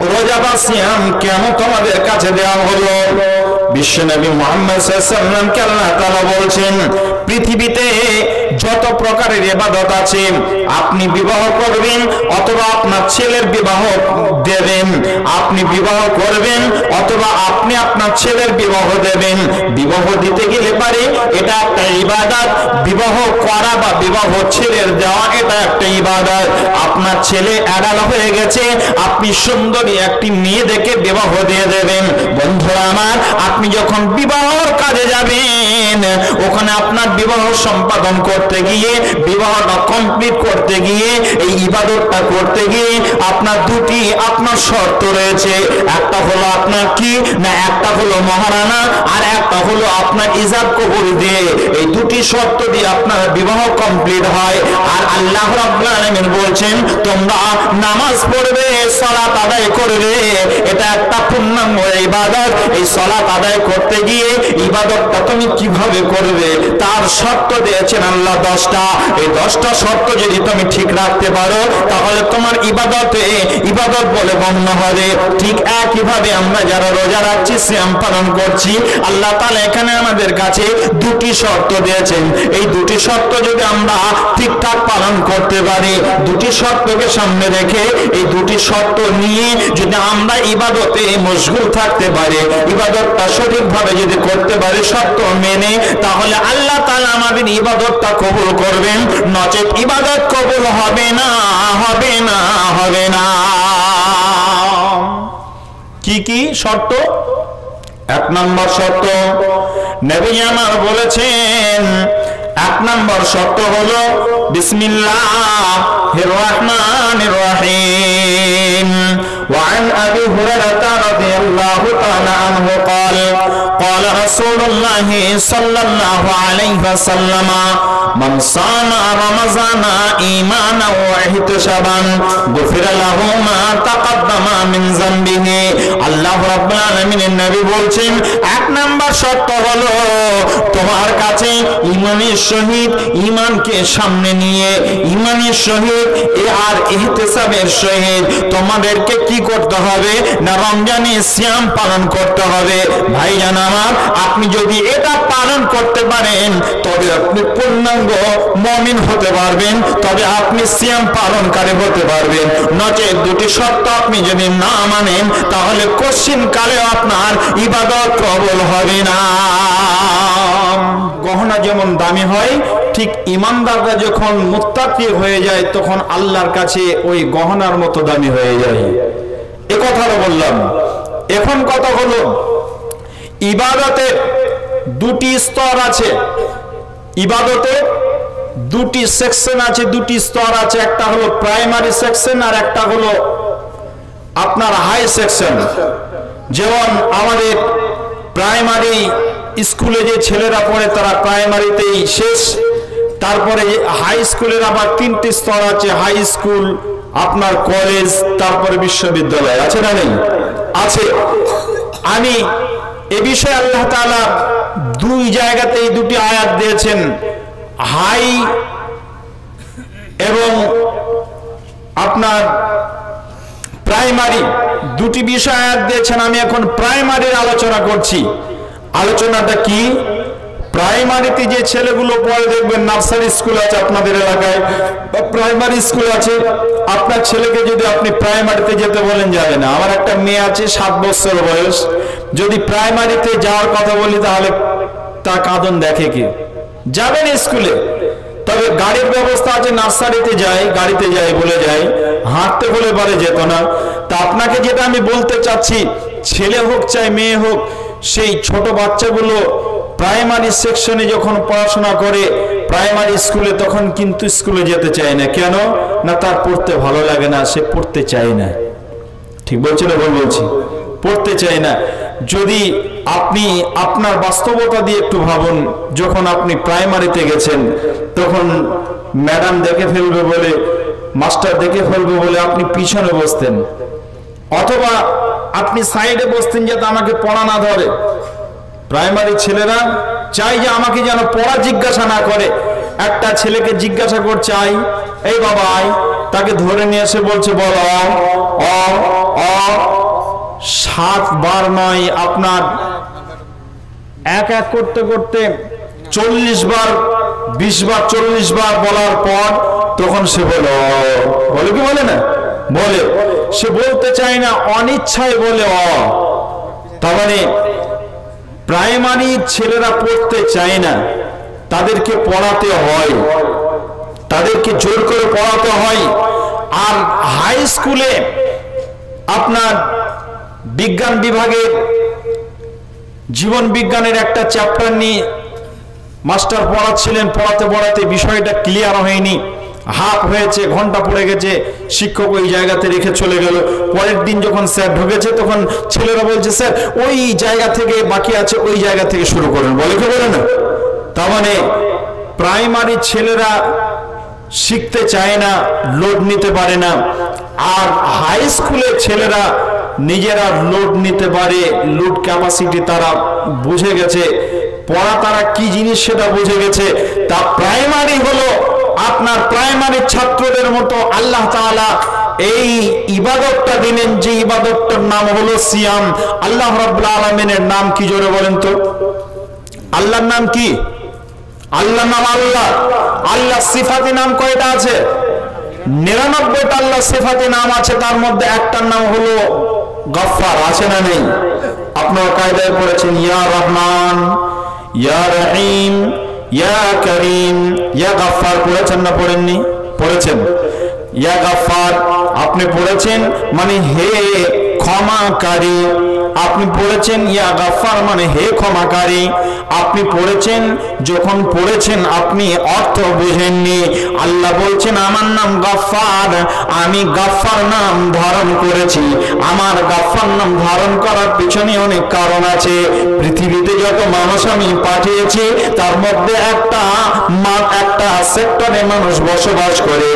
রোজা বা সিয়াম কেন তোমাদের কাছে দেওয়া হলো? বিশ্বনবী মুহাম্মদ সাল্লাল্লাহু আলাইহি ওয়াসাল্লামকে আল্লাহ তাআলা বলছেন, পৃথিবীতে যত প্রকারের ইবাদত আছে, আপনি বিবাহ করবেন অথবা আপনার ছেলের বিবাহ দেবেন, আপনি বিবাহ করবেন অথবা আপনি আপনার ছেলের বিবাহ দেবেন, বিবাহ দিতে গেলে পারে এটা একটা ইবাদত। বিবাহ করা বা বিবাহ ছেলের দেওয়া এটা একটা ইবাদত। আপনার ছেলে অ্যাডাল্ট হয়ে গেছে, আপনি সুন্দরী একটি মেয়ে দেখে বিবাহ দিয়ে দেবেন। বন্ধুরা আমার, আপনি যখন বিবাহর কাজে যাবেন, ওখানে আপনার বিবাহ সম্পাদন করতে গিয়ে, বিবাহটা কমপ্লিট করতে গিয়ে, এই ইবাদতটা করতে গিয়ে আপনার দুটি আপনার শর্ত রয়েছে। একটা হলো আপনার কি না, একটা হলো মহারানা, আর একটা হলো আপনার ইজাব কবুল দিয়ে। এই দুটি শর্ত দিয়ে আপনার বিবাহ কমপ্লিট হয়। আর আল্লাহ রাব্বুল আলামিন বলছেন, তোমরা নামাজ পড়বে, সালাত আদায় করবে, এটা একটা পূর্ণাঙ্গ ইবাদত। এই সালাত আদায় করতে গিয়ে ইবাদতটা তুমি কিভাবে করবে তার শর্ত দিয়েছেন আল্লাহ 10টা। এই 10টা শর্ত যদি তুমি ঠিক রাখতে পারো, তাহলে তোমার ইবাদতে ইবাদত বলে গণ্য হবে। ঠিক একইভাবে আমরা যারা রোজা রাখছি, সিয়াম পালন করছি, আল্লাহ তাআলা এখানে আমাদের কাছে দুটি শর্ত দিয়েছেন। এই দুটি শর্ত যদি আমরা ঠিকঠাক পালন করতে পারি, দুটি শর্তকে সামনে রেখে, এই দুটি শর্ত নিয়ে যদি আমরা ইবাদতে মশগুল থাকতে পারি, ইবাদতটা সঠিকভাবে যদি করতে পারি শর্ত মেনে, তাহলে আল্লাহ তাআলা আমাদের ইবাদতটা কবুল করবেন। নচেত ইবাদত কবুল হবে না, হবে না, হবে না। কি কি শর্ত? 1 নম্বর শর্ত নবী আমার বলেছেন, 1 নম্বর শর্ত হলো বিসমিল্লাহির রহমানির রহিম। وعن أبي هريرة رضي الله تعالى عنه قال قال رسول الله صلى الله عليه وسلم من صام رمضان إيمانا واحتسابا غفر له ما تقدم من ذنبه। আল্লাহ রাব্বুল আলামিনের নবী বলছেন, 1 নাম্বার শর্ত হলো তোমার কাছে ঈমানের সহিত, ঈমানকে সামনে নিয়ে, ঈমানের সহিত আর ইহতিসাবের সহিত তোমাদেরকে কি করতে হবে না, রমজানে সিয়াম পালন করতে হবে। ভাইজান আমার, আপনি যদি এটা পালন করতে পারেন, তবে আপনি পূর্ণাঙ্গ মুমিন হতে পারবেন, তবে আপনি সিয়াম পালনকারী হতে পারবেন। নচেত দুটি শর্ত আপনি যদি না মানেন, তাহলে কঠিন কালে আপনার ইবাদত কবুল হবে না। গহনা যেমন দামি হয়, ঠিক ইমানদাররা যখন মুত্তাকি হয়ে যায়, তখন আল্লাহর কাছে ওই গহনার মতো দামি হয়ে যায়। এ কথাটা বললাম। এখন কথা হলো, ইবাদতে দুটি স্তর আছে, ইবাদতে দুটি সেকশন আছে, দুটি স্তর আছে। একটা হলো প্রাইমারি সেকশন, আর একটা হলো আপনার হাই সেকশন। যেমন আমাদের প্রাইমারি স্কুলে যে ছেলেরা পড়ে, তারা প্রাইমারিতেই শেষ। তারপরে হাই স্কুলের আবার 3টি স্তর আছে, হাই স্কুল, আপনার কলেজ, তারপরে বিশ্ববিদ্যালয়। আছে না নেই? আছে। আমি এ বিষয়ে আল্লাহ তাআলা 2 জায়গাতে এই দুটি আয়াত দিয়েছেন, হাই এবং আপনার প্রাইমারি, দুটি বিষয় আয়াত দিয়েছেন। আমি এখন প্রাইমারির আলোচনা করছি। আলোচনাটা কি? প্রাইমারিতে যে ছেলেগুলো পড়ে, দেখবেন নার্সারি স্কুল আছে আপনাদের এলাকায়, বা প্রাইমারি স্কুল আছে। আপনার ছেলেকে যদি আপনি প্রাইমারিতে যেতে বলেন, যাবে না। আমার একটা মেয়ে আছে 7 বছর বয়স, যদি প্রাইমারিতে যাওয়ার কথা বলি, তাহলে তার কাঁদন দেখে কি? যাবে না স্কুলে। তবে গাড়ির ব্যবস্থা আছে, নার্সারিতে যায়, গাড়িতে যায় বলে যায়, হাঁটতে বলে পারে যেত না। তা আপনাকে যেটা আমি বলতে চাচ্ছি, ছেলে হোক চাই মেয়ে হোক, সেই ছোট বাচ্চাগুলো প্রাইমারি সেকশনে যখন পড়াশোনা করে, প্রাইমারি স্কুলে, তখন কিন্তু স্কুলে যেতে চায় না। কেন না? তার পড়তে ভালো লাগে না, সে পড়তে চায় না। ঠিক বলছি না ভুল বলছি? পড়তে চায় না। যদি আপনি আপনার বাস্তবতা দিয়ে একটু ভাবুন, যখন আপনি প্রাইমারিতে গেছেন, তখন ম্যাডাম দেখে ফেলবে বলে, মাস্টার দেখে ফেলবে বলে আপনি পিছনে বসতেন, অথবা আপনি সাইডে বসতেন যাতে আমাকে পড়া না ধরে। প্রাইমারি ছেলেরা চাই যে আমাকে যেন পড়া জিজ্ঞাসা না করে। একটা ছেলেকে জিজ্ঞাসা করছে, আই, এই বাবা আই, তাকে ধরে নিয়ে এসে বলছে বল অ অ অ 7 বার নয়, আপনার এক এক করতে করতে 40 বার 20 বার 40 বার বলার পর তখন সে বলে কি বলে না, বলে সে বলতে চায় না, অনিচ্ছায় বলে তার মানে প্রাইমারি ছেলেরা পড়তে চায় না, তাদেরকে পড়াতে হয়, তাদেরকে জোর করে পড়াতে হয়। আর হাই স্কুলে আপনার বিজ্ঞান বিভাগের জীবন বিজ্ঞানের একটা চ্যাপ্টার নিয়ে মাস্টার পড়াচ্ছিলেন, পড়াতে পড়াতে বিষয়টা ক্লিয়ার হয়নি, হাফ হয়েছে, ঘন্টা পড়ে গেছে, শিক্ষক ওই জায়গাতে রেখে চলে গেল। পরের দিন যখন স্যার ঢুকেছে তখন ছেলেরা বলছে, স্যার ওই জায়গা থেকে বাকি আছে, ওই জায়গা থেকে শুরু করেন, বলে কি বলে না। তার মানে প্রাইমারি ছেলেরা শিখতে চায় না, লোড নিতে পারে না। আর হাই স্কুলের ছেলেরা নিজেরা লোড নিতে পারে, লোড ক্যাপাসিটি তারা বুঝে গেছে, পড়া তারা কি জিনিস সেটা বুঝে গেছে। তা প্রাইমারি হলো আপনার প্রাইমারি ছাত্রদের মতো আল্লাহ তাআলা এই ইবাদতটা দিলেন, যে ইবাদতটার নাম হলো সিয়াম। আল্লাহ রাব্বুল আলামিনের নাম কি, জোরে বলেন তো? আল্লাহর নাম কি? আল্লাহ নাম আল্লাহ। আল্লাহ সিফাতি নাম কয়টা আছে? 99টা আল্লাহ সিফাতি নাম আছে, তার মধ্যে একটার নাম হলো গফফার, আছে না নেই? আপনারা কায়দায় পড়েছেন, ইয়া রহমান, ইয়া রহিম, ইয়া করিম, ইয়া গফফার পড়েছেন না পড়েননি? পড়েছেন। ইয়া গফফার আপনি পড়েছেন মানে হে ক্ষমাকারী, আপনি পড়েছেন ইয়া গফফার মানে হে ক্ষমাকারী। আপনি পড়েছেন, যখন পড়েছেন আপনি অর্থ বুঝেননি। আল্লাহ বলছেন আমার নাম গফফার, আমি গফফার নাম ধারণ করেছি। আমার গফফার নাম ধারণ করার পিছনে অনেক কারণ আছে। পৃথিবীতে যত মানুষ আমি পাঠিয়েছি তার মধ্যে একটা সেক্টরে মানুষ বসবাস করে,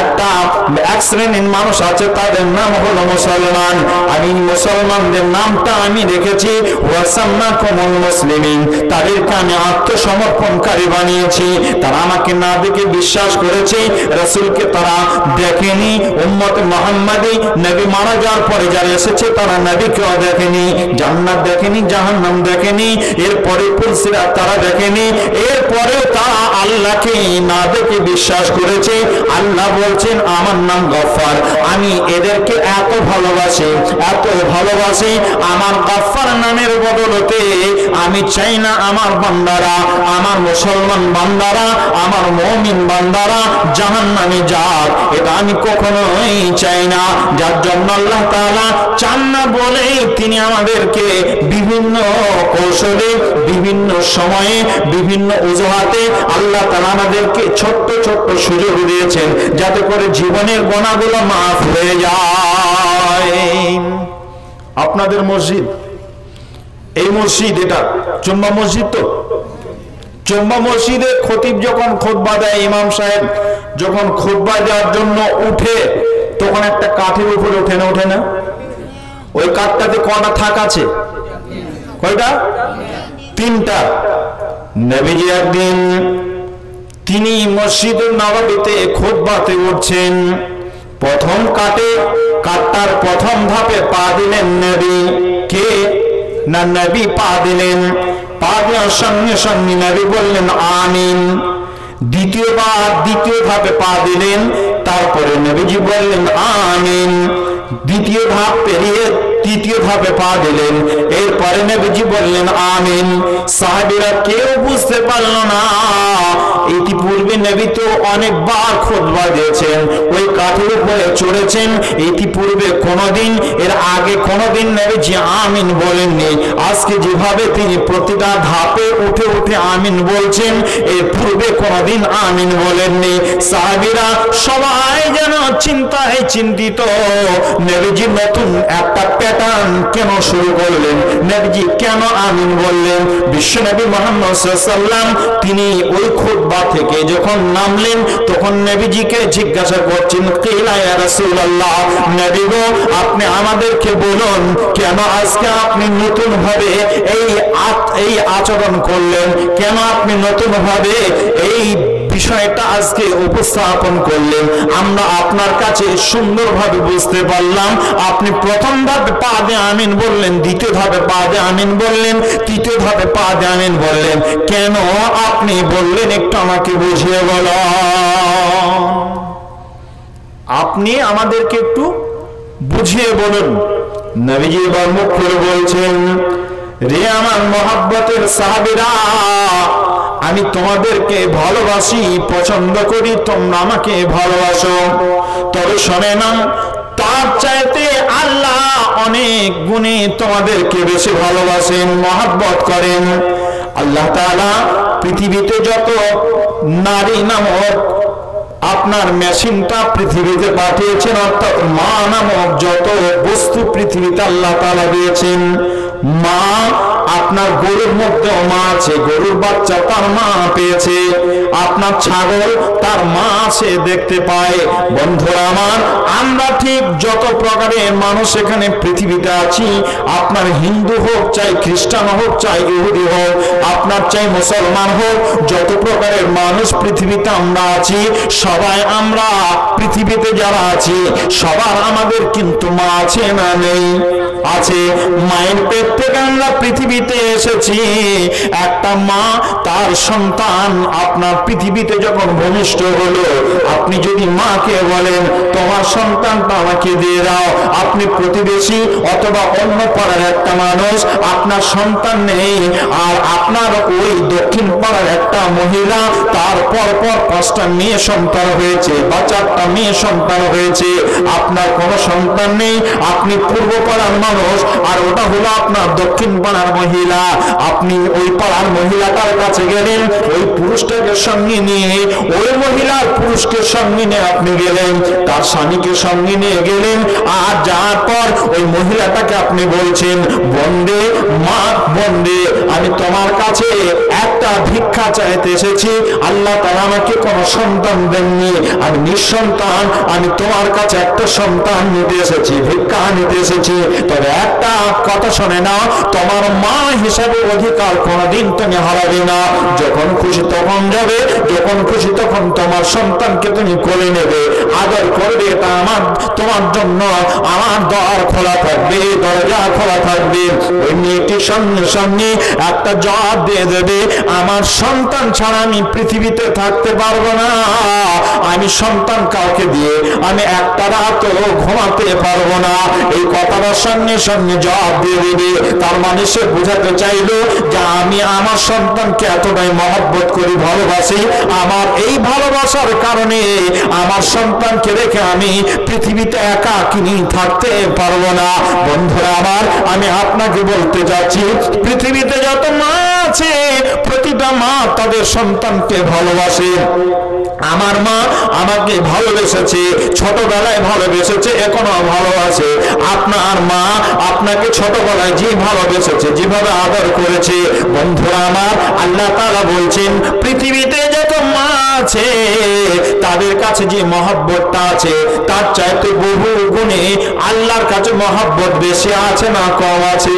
এক শ্রেণীর মানুষ আছে, তাদের নাম হলো মুসলমান। আমি মুসলমানদের নামটা আমি রেখেছি ওয়াসাম্মাকুমুল মুসলিমিন, তাদেরকে আমি আত্মসমর্পণকারী বানিয়েছি। তারা আমাকে না দেখে বিশ্বাস করেছে, রাসূলকে তারা দেখেনি, উম্মত মুহাম্মাদি নবী মারা যাওয়ার পরে যারা এসেছে তারা নবীকেও দেখেনি, জান্নাত দেখেনি, জাহান্নাম দেখেনি, এরপরে পুলসিরাত তারা দেখেনি, এরপরেও তারা আল্লাহকে না দেখে বিশ্বাস করেছে। আল্লাহ বলছেন আমার নাম গফফার, আমি এদেরকে এত ভালোবাসি, এত ভালোবাসি, আমার গফফার নামের বদলতে আমি চাই না আমার বান্দারা, আমার মুসলমান বান্দারা, আমার মুমিন বান্দারা জাহান্নামে যাক, এটা আমি কখনোই চাই না। যার জন্য আল্লাহ তাআলা চান না বলেই তিনি আমাদেরকে বিভিন্ন কৌশলে, বিভিন্ন সময়ে, বিভিন্ন অজুহাতে আল্লাহ তাআলা আমাদেরকে ছোট্ট ছোট্ট সুযোগ দিয়েছেন যাতে করে জীবনের গুনাহগুলো মাফ হয়ে যায়। আপনাদের মসজিদ, এই মসজিদ এটা জুম্মা মসজিদ, তো জুম্মা মসজিদে খতিব যখন খুতবা দেয়, ইমাম সাহেব যখন খুতবা দেওয়ার জন্য উঠে তখন একটা কাঠের উপরে ওঠে না, ওঠে না? ওই কাঠটাতে কটা থাক আছে? কয়টা? 3টা। নবীজি একদিন তিনি মসজিদুন নববীতে খুতবাতে উঠছেন, প্রথম কাঠটার প্রথম ধাপে পা দিলেন নবী। কে? না নবী পা দিলেন। পা দেওয়ার সঙ্গে সঙ্গে নবী বললেন আমিন। দ্বিতীয় ধাপে পা দিলেন, তারপরে নবীজি বললেন আমিন। দ্বিতীয় ধাপ পেরিয়ে তৃতীয় ধাপে পা দিলেন, এরপরে নবীজি বললেন আমিন। সাহাবীরা কেউ বুঝতে পারল না, ইতিপূর্বে নবী তো অনেকবার খুতবা দিয়েছেন, ওই কাঠের উপরে চড়েছেন, ইতিপূর্বে কোনোদিন, এর আগে কোনোদিন নবীজি আমিন বলেননি। আজকে যেভাবে তিনি প্রতিটা ধাপে উঠে উঠে আমিন বলছেন, এর পূর্বে কোনোদিন আমিন বলেননি। সাহাবীরা সবাই যেন চিন্তায় চিন্তিত, নবীজি নতুন একটা প্যাটার্ন কেন শুরু করলেন, নবীজি কেন আমিন বললেন। বিশ্বনবী মুহাম্মদ সাল্লাল্লাহু আলাইহি ওয়াসাল্লাম তিনি ওই খুতবা থেকে যখন নামলেন তখন নবীজিকে জিজ্ঞাসা করছেন, কিলা ইয়া রাসূলুল্লাহ, নবী গো আপনি আমাদেরকে বলুন কেন আজকে আপনি নতুন ভাবে এই আচরণ করলেন, কেন আপনি নতুন ভাবে এই বিষয়টা আজকে উপস্থাপন করলেন, আমরা আপনার কাছে সুন্দরভাবে বুঝতে পারলাম। আপনি প্রথম ধাপে পা দিয়ে আমিন বললেন, দ্বিতীয় ধাপে পা দিয়ে আমিন বললেন, তৃতীয় ধাপে পা দিয়ে আমিন বললেন। কেন আপনি বললেন একটু আমাকে বুঝিয়ে বলো। আপনি আমাদেরকে একটু বুঝিয়ে বলুন। নবীজি এবার মুখ করে বলছেন, রে আমার মহব্বতের সাহাবীরা, আমি তোমাদেরকে ভালোবাসি, পছন্দ করি, তোমরা আমাকে ভালোবাসো। তবে শোনে না, তার চাইতে আল্লাহ অনেক গুণে তোমাদেরকে বেশি ভালোবাসেন, মহব্বত করেন। আল্লাহ তাআলা পৃথিবীতে যত নারী নামক আপনার মেশিনটা পৃথিবীতে পাঠিয়েছেন, অর্থাৎ মা নামক যত বস্তু পৃথিবীতে আল্লাহ তাআলা দিয়েছেন, মা আপনার গরুর মধ্যেও মা আছে, গরুর বাচ্চা তার মা পেয়েছে। আপনার ছাগল তার মা আছে, দেখতে পায়। বন্ধুরা আমার, আমরা ঠিক যত প্রকারের মানুষ এখানে পৃথিবীতে আছি, আপনার হিন্দু হোক, চাই খ্রিস্টান হোক, চাই ইহুদি হোক, আপনার চাই মুসলমান হোক, যত প্রকারের মানুষ পৃথিবীতে আমরা আছি, সবাই আমরা পৃথিবীতে যারা আছি সবার আমাদের কিন্তু মা আছে না নেই? আছে। মায়ের পেট থেকে আমরা পৃথিবীতে এসেছি। একটা মা তার সন্তান আপনার পৃথিবীতে যখন ভূমিষ্ঠ হলো, আপনি যদি মাকে বলেন তোমার সন্তানটা আমাকে দিয়ে দাও, আপনি প্রতিবেশী অথবা অন্য পাড়ার একটা মানুষ, আপনার সন্তান নেই, আর আপনার ওই দক্ষিণ পাড়ার একটা মহিলা, তার পরপর 5টা মেয়ে সন্তান হয়েছে বা 4টা মেয়ে সন্তান হয়েছে, আপনার কোনো সন্তান নেই, আপনি পূর্ব পাড়ার মানুষ আর ওটা হলো আপনার দক্ষিণ পাড়ার মহিলা। আপনি ওই পাড়ার মহিলাটার কাছে গেলেন, ওই পুরুষটাকে সঙ্গে নিয়ে, ওই মহিলার পুরুষকে সঙ্গে নিয়ে আপনি গেলেন, তার স্বামীকে সঙ্গে নিয়ে গেলেন, আর যাওয়ার পর ওই মহিলাটাকে আপনি বলছেন, বন্দে মা, বন্দে আমি তোমার কাছে একটা ভিক্ষা চাইতে এসেছি, আল্লাহ তাআলা আমাকে কোনো সন্তান দেননি, আমি নিঃসন্তান, আমি তোমার কাছে একটা সন্তান নিতে এসেছি, ভিক্ষা নিতে এসেছি। তবে একটা কথা শোনে না, তোমার মা হিসাবে অধিকার কোনদিন তুমি হারাবে না। যখন খুশি তখন যাবে, যখন খুশি তখন তোমার সন্তানকে তুমি কোলে নেবে, আদর করবে। এটা আমার তোমার জন্য আমার দ্বার খোলা থাকবে, দরজা খোলা থাকবে। ওই মেয়েটি সঙ্গে সঙ্গে একটা জবাব দিয়ে দেবে, আমার সন্তান ছাড়া আমি পৃথিবীতে থাকতে পারবো না, আমি সন্তান কাউকে দিয়ে আমি একটা রাতও ঘুমাতে পারবো না। এই কথাটার সঙ্গে সঙ্গে জবাব দিয়ে দেবে। তার মানে সে বোঝাতে চাইলো যে আমি আমার সন্তানকে এতটাই মহব্বত করি, ভালোবাসি, আমার এই ভালোবাসার কারণে আমার সন্তানকে রেখে আমি পৃথিবীতে একাকিনী থাকতে পারবো না। বন্ধুরা আমার, আমি আপনাকে বলতে যাচ্ছি, পৃথিবীতে যত মা আছে প্রতিটা মা তাদের সন্তানকে ভালোবাসে। আমার মা আমাকে ভালোবেসেছে, ছোটবেলায় ভালোবেসেছে, এখনো ভালোবাসে। আপনার মা আপনাকে ছোটবেলায় যে ভালোবেসেছে, যেভাবে আদর করেছে, বন্ধুরা আমার, আল্লাহ তাআলা বলছেন পৃথিবীতে যত মা আছে তাদের কাছে যে মহব্বতটা আছে তার চাইতে বহু গুণে আল্লাহর কাছে মহব্বত বেশি আছে না কম আছে?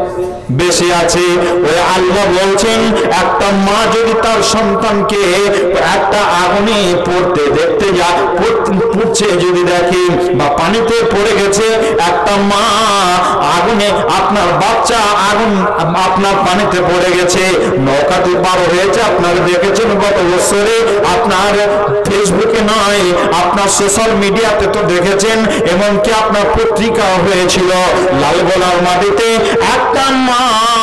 বেশি আছে। ওই আল্লাহ বলছেন, একটা মা যদি তার সন্তানকে একটা আগুনে পড়তে দেখতে যায়, পড়ছে যদি দেখে বা পানিতে পড়ে গেছে, একটা মা আগুনে, আপনার বাচ্চা আগুন আপনার পানিতে পড়ে গেছে, নৌকাতে পার হয়েছে, আপনারা দেখেছেন গত বছরে, আপনার ফেসবুকে নয় আপনার সোশ্যাল মিডিয়াতে তো দেখেছেন, এমনকি আপনার পত্রিকা হয়েছিল, লালগোলার মাটিতে একটা মা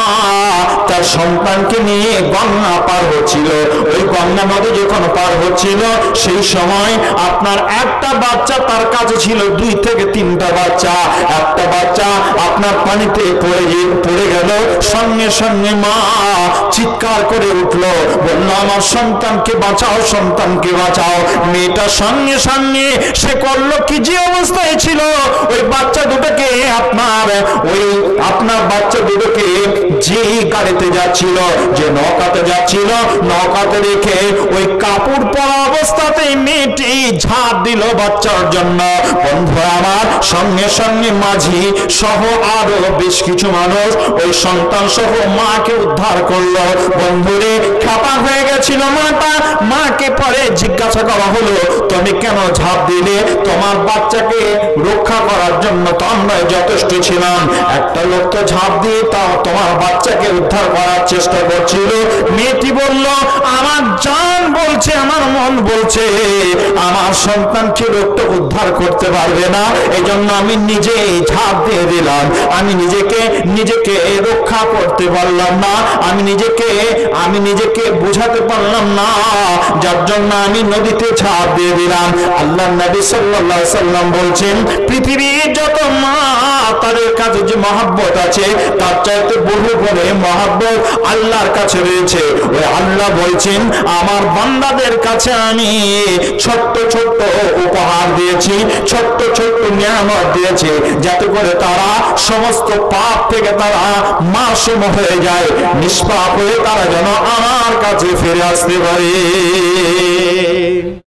তার সন্তানকে নিয়ে গঙ্গা পার হচ্ছিল। ওই গঙ্গা নদী যখন পার হচ্ছিল, সেই সময় আপনার একটা বাচ্চা তার কাছে ছিল 2 থেকে 3টা বাচ্চা। একটা বাচ্চা আপনার পানিতে পড়ে গেল, সঙ্গে সঙ্গে মা চিৎকার করে উঠলো, বলল আমার সন্তানকে বাঁচাও, সন্তানকে বাঁচাও। মেয়েটা সঙ্গে সঙ্গে সে করলো কি, যে অবস্থায় ছিল ওই বাচ্চা দুটোকে আপনার বাচ্চা দুটোকে যে গাড়িতে যাচ্ছিল, যে নৌকাতে যাচ্ছিল, নৌকাতে রেখে ওই কাপড় পরা অবস্থাতেই মেয়েটি ঝাঁপ দিল বাচ্চার জন্য। বন্ধুরা আমার, সঙ্গে সঙ্গে মাঝি সহ আরো বেশ কিছু মানুষ ওই সন্তান সহ মাকে উদ্ধার করলো। বন্ধুরে, খাপা হয়ে গেছিল মাটা। মাকে পরে জিজ্ঞাসা করা হলো, তুমি কেন ঝাঁপ দিলে? তোমার বাচ্চাকে রক্ষা করার জন্য তো আমরা যথেষ্ট ছিলাম, একটা লোক তো ঝাঁপ দিয়ে তাও তোমার বাচ্চাকে উদ্ধার করার চেষ্টা করছিল। মেয়েটি বলল, আমার জান বলছে, আমার মন বলছে আমার সন্তানকে লোকটা উদ্ধার করতে পারবে না, এজন্য আমি নিজেই ঝাঁপ দিয়ে দিলাম। আমি নিজেকে রক্ষা করতে পারলাম না, আমি নিজেকে বুঝাতে পারলাম না, যার জন্য আমি নদীতে ঝাঁপ দিয়ে দিলাম। আল্লাহ নবী সাল্লাল্লাহু আলাইহি সাল্লাম বলছেন, পৃথিবীর যত মা তাদের কাছে যে মহব্বত আছে তার চাইতে বহু গুণে মহব্বত আল্লাহর কাছে রয়েছে। ওই আল্লাহ বলছেন, আমার বান্দাদের কাছে আমি ছোট্ট ছোট্ট উপহার দিয়েছি, ছোট্ট ছোট্ট নিয়ামত দিয়েছি, যাতে করে তারা সমস্ত পাপ থেকে তারা মাসুম হয়ে যায়, নিষ্পাপ হয়ে তারা যেন আমার কাছে ফিরে আসতে পারে।